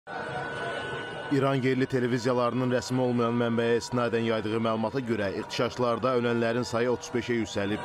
İran yerli televiziyalarının rəsmi olmayan mənbəyə istinadən yaydığı məlumata görə ixtişaşlarda ölənlərin sayı 35-ə yüksəlib.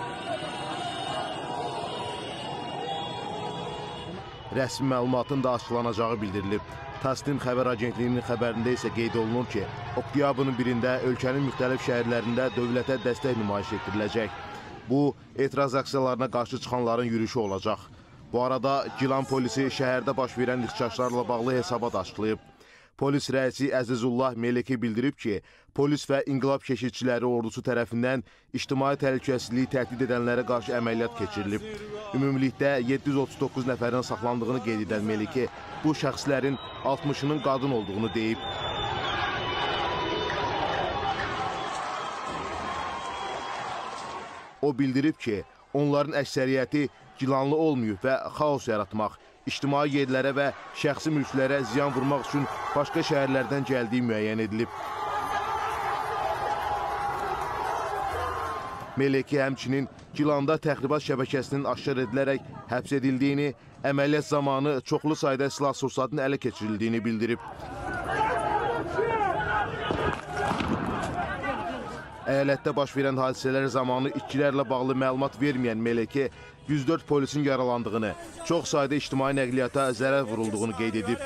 Rəsmi məlumatın da açıqlanacağı bildirilib. Tasnim xəbər agentliyinin xəbərində isə qeyd olunur ki, oktyabrın 1-də ölkənin müxtəlif şəhərlərində dövlətə dəstək nümayiş etdiriləcək. Bu, etiraz aksiyalarına qarşı çıxanların yürüyüşü olacaq. Bu arada Gilan polisi şəhərdə baş verən ixtişaşlarla bağlı hesabat açıqlayıb. Polis rəisi Əzizullah Meleki bildirib ki, polis və inqilab keşikçiləri ordusu tərəfindən ictimai təhlükəsizliyi təhdid edənlərə qarşı əməliyyat keçirilib. Ümumilikdə 739 nəfərin saxlandığını qeyd edən Meleki bu şəxslərin 60-ının qadın olduğunu deyib. O bildirib ki, onların əksəriyyəti Gilanlı olmayıb və xaos yaratmaq, ictimai yerlərə və şəxsi mülklərə ziyan vurmaq üçün başqa şəhərlərdən gəldiyi müəyyən edilib. Meleki həmçinin Gilanda təxribat şəbəkəsinin aşkar edilərək həbs edildiyini, əməliyyat zamanı çoxlu sayda silah-sursatın ələ keçirildiyini bildirib. Əyalətdə baş verən hadisələr zamanı itkilərlə bağlı məlumat verməyən Meleki 104 polisin yaralandığını, çox sayda ictimai nəqliyyata zərər vurulduğunu qeyd edib.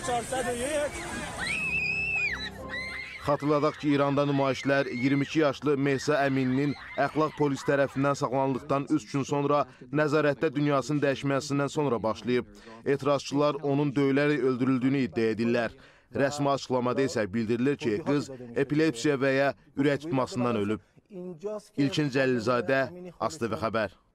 Xatırladaq ki, İranda nümayişlər 22 yaşlı Mehsa Əmininin əxlaq polis tərəfindən saxlanıldıqdan 3 gün sonra nəzarətdə dünyasının dəyişməsindən sonra başlayıb. Etirazçılar onun döyülərək öldürüldüyünü iddia edirlər. Rəsmi açıqlamada isə bildirilir ki, qız epilepsiya və ya ürək tutmasından ölüb. İlkin Cəlilzadə, ASTV xəbər.